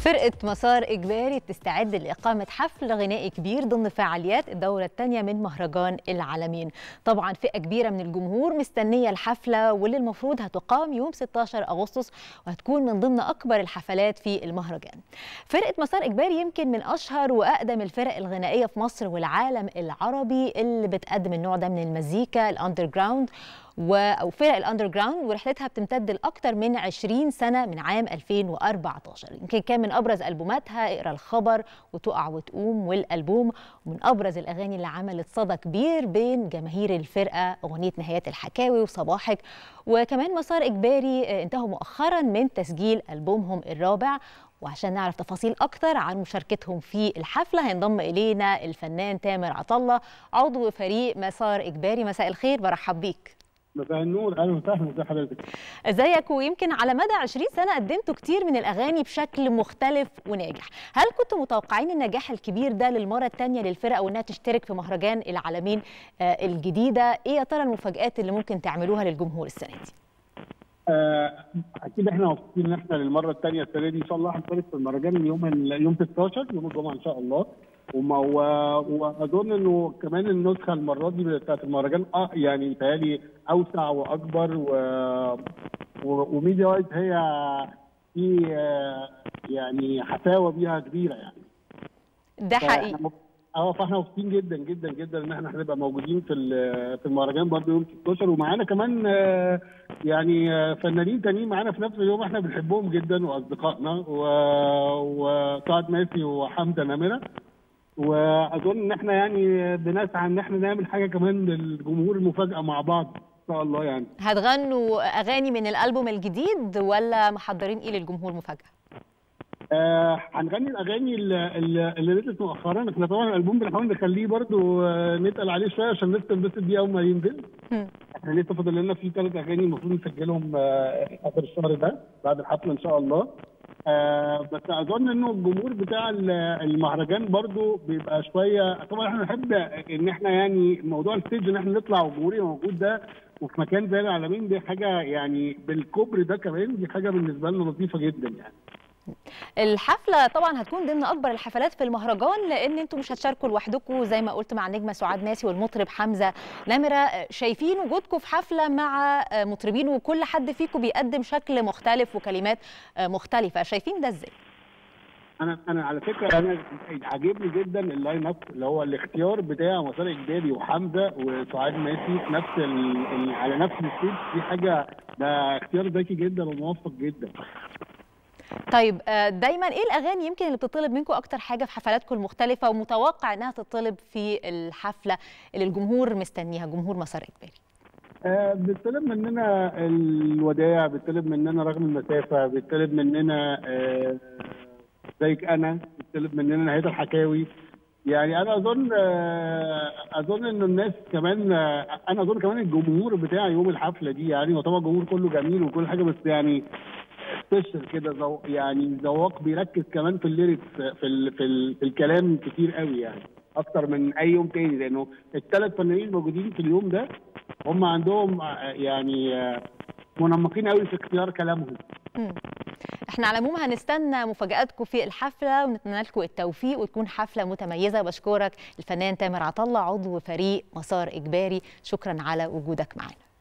فرقة مسار إجباري بتستعد لإقامة حفل غنائي كبير ضمن فعاليات الدورة الثانية من مهرجان العالمين. طبعا فئة كبيرة من الجمهور مستنية الحفلة واللي المفروض هتقام يوم 16 أغسطس وهتكون من ضمن أكبر الحفلات في المهرجان. فرقة مسار إجباري يمكن من أشهر وأقدم الفرق الغنائية في مصر والعالم العربي اللي بتقدم النوع ده من المزيكا الأندر جراوند أو فرق الأندر جراوند، ورحلتها بتمتد لأكثر من 20 سنة من عام 2014. يمكن كان من أبرز ألبوماتها اقرأ الخبر وتقع وتقوم والألبوم، ومن أبرز الأغاني اللي عملت صدى كبير بين جماهير الفرقة أغنية نهايات الحكاوي وصباحك. وكمان مسار إجباري انتهوا مؤخرا من تسجيل ألبومهم الرابع. وعشان نعرف تفاصيل أكتر عن مشاركتهم في الحفلة هينضم إلينا الفنان تامر عطلة عضو فريق مسار إجباري. مساء الخير، برحب بيك. مساء النور، اهلا وسهلا. ازي حضرتك؟ ازيك؟ ويمكن على مدى 20 سنه قدمتوا كتير من الاغاني بشكل مختلف وناجح، هل كنتوا متوقعين النجاح الكبير ده للمره الثانيه للفرقه وانها تشترك في مهرجان العالمين الجديده؟ ايه يا ترى المفاجآت اللي ممكن تعملوها للجمهور السنه دي؟ اكيد احنا مبسوطين ان احنا للمره الثانيه السنه دي ان شاء الله هنشارك في المهرجان يوم 16 يوم الجمعه ان شاء الله. واظن انه كمان النسخه المره دي بتاعت المهرجان يعني متهيألي اوسع واكبر وميديا وايز هي في يعني حفاوه بيها كبيره يعني. ده حقيقي. فاحنا مبسوطين جدا جدا جدا ان احنا هنبقى موجودين في المهرجان برضه يوم 16، ومعانا كمان يعني فنانين تانيين معانا في نفس اليوم احنا بنحبهم جدا واصدقائنا وسعد ماسي وحمزه نمره. واظن ان احنا يعني بنسعى ان احنا نعمل حاجه كمان للجمهور، المفاجاه مع بعض ان شاء الله. يعني هتغنوا اغاني من الالبوم الجديد ولا محضرين ايه للجمهور مفاجاه؟ هنغني الاغاني اللي نزلت مؤخرا. احنا طبعا الالبوم بنحاول نخليه برضو نتقل عليه شويه عشان الناس تنبسط بيه اول ما ينزل. احنا لسه فاضل لنا فيه 3 اغاني المفروض نسجلهم اخر الشهر ده بعد الحفله ان شاء الله. بس اظن انه الجمهور بتاع المهرجان برضو بيبقى شويه. طبعا احنا نحب ان احنا يعني موضوع الستيج ان احنا نطلع وجمهوري موجود ده وفي مكان زي العالمين، دي حاجه يعني بالكبر ده كمان، دي حاجه بالنسبه لنا لطيفه جدا يعني. الحفله طبعا هتكون ضمن اكبر الحفلات في المهرجان لان انتم مش هتشاركوا لوحدكم زي ما قلت مع النجمه سعاد ماسي والمطرب حمزه نمره. شايفين وجودكم في حفله مع مطربين وكل حد فيكم بيقدم شكل مختلف وكلمات مختلفه، شايفين ده ازاي؟ انا على فكره انا عاجبني جدا اللاين اب اللي هو الاختيار بتاع مسار اجباري وحمزه وسعاد ماسي في نفس على نفس الستيج. دي حاجه، ده اختيار ذكي جدا وموفق جدا. طيب دايما ايه الاغاني يمكن اللي بتطلب منكم اكتر حاجه في حفلاتكم المختلفه ومتوقع انها تطلب في الحفله اللي الجمهور مستنيها، جمهور مسار اجباري؟ بيطلب مننا الوداع، بيطلب مننا رغم المسافه، بيطلب مننا زيك انا، بيطلب مننا نهايه الحكاوي. يعني انا اظن ان الناس كمان، انا اظن كمان الجمهور بتاع يوم الحفله دي يعني، وطبعا الجمهور كله جميل وكل حاجه، بس يعني سبيشال كده يعني ذواق بيركز كمان في الليركس في الكلام كتير قوي يعني اكتر من اي يوم تاني، لانه ال3 فنانين الموجودين في اليوم ده هم عندهم يعني منمقين قوي في اختيار كلامهم. احنا على العموم هنستنى مفاجآتكم في الحفله ونتمنى لكم التوفيق وتكون حفله متميزه. بشكرك الفنان تامر عطلة عضو فريق مسار اجباري، شكرا على وجودك معنا.